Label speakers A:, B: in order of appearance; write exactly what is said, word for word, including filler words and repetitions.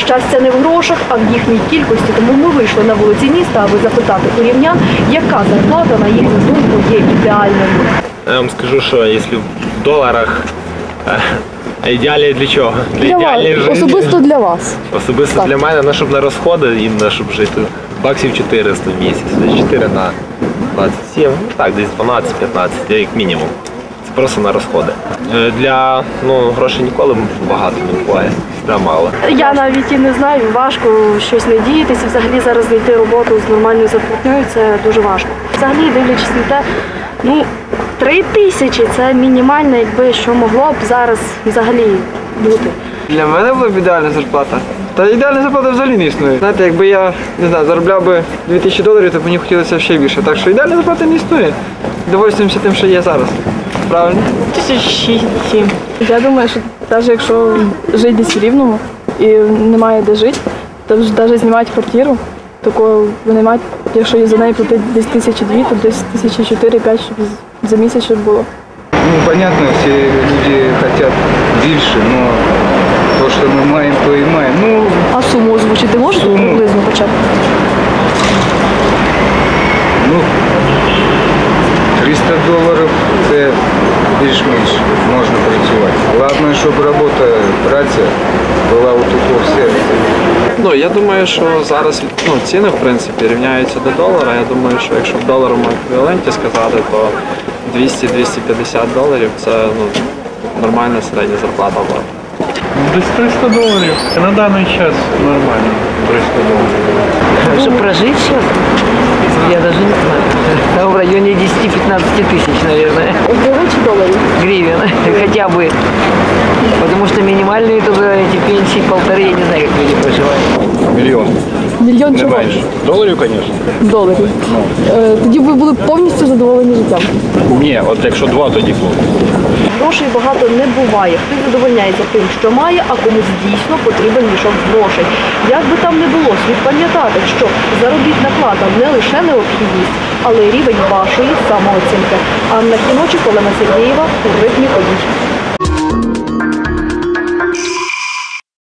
A: Щастя не в грошах, а в їхній кількості. Тому ми вийшли на вулиці міста, аби запитати у рівнян, яка зарплата, на їхню думку, є ідеальною.
B: Я вам скажу, що якщо в доларах, а ідеалі для чого?
C: Для
B: ідеальної
C: вас,
B: житті.
C: особисто для вас.
B: Особисто
C: Так.
B: для мене, ну, щоб на розходи, іменно, щоб жити, баксів чотириста в місяць, чотири на двадцять сім, ну так, десь дванадцять-п'ятнадцять, як мінімум. Це просто на розходи. Е, Для, ну, грошей ніколи багато не буває, для мало.
D: Я навіть і не знаю, важко щось надіятися. Взагалі зараз знайти роботу з нормальною зарплатнею – це дуже важко. Взагалі, дивлячись на те, ну, три тисячі – це мінімальне, якби що могло б зараз взагалі бути.
E: Для мене була б ідеальна зарплата. Та ідеальна зарплата взагалі не існує. Знаєте, якби я, не знаю, заробляв би дві тисячі доларів, то б мені хотілося ще більше. Так що ідеальна зарплата не існує. Довольствуємося тим, що є зараз. Правильно?
D: Тисяч шість-сім.
C: Я думаю, що навіть якщо жити десь в Рівному і немає де жити, то навіть знімати квартиру, такого винаймати, якщо за неї платити десь тисячі дві, то десь тисячі чотири-п'ять, щоб за місяць щоб було.
F: Ну, понятно, всі люди хочуть більше, але то, що ми маємо, то і маємо. Ну,
C: А суму озвучити можете
F: Суму?
C: приблизно хоча б?
F: ну, триста доларів – це більш-менш можна працювати. Головне, щоб робота, праця була у такого серця.
G: Ну, я думаю, що зараз ну, ціни, в принципі, рівняються до долара. Я думаю, що якщо в доларовому еквіваленті сказати, то двісті-двісті п'ятдесят доларів – це ну, нормальна середня зарплата була.
H: Десь триста доларів. На даний час нормально. триста доларів.
I: Чтобы прожить сейчас, я даже не знаю. Там в районе десяти-пятнадцати тысяч, наверное,
C: Гривень чи доларів?
I: гривен. Хотя бы. Потому что минимальные тоже эти пенсии полторы, я не знаю, как люди проживают.
H: Мільйон.
C: Мільйон
H: Не
C: чого?
H: менше. Доларів, звісно.
C: Доларів. Е, Тоді ви були повністю задоволені життям.
H: Ні, от якщо два, тоді було.
A: Грошей багато не буває. Хтось задовольняється тим, що має, а комусь дійсно потрібен мішок грошей. Як би там не було, слід пам'ятати, що заробітна плата не лише необхідність, але й рівень вашої самооцінки. Анна Кіночик, Олена Сергієва, у ритмі подій.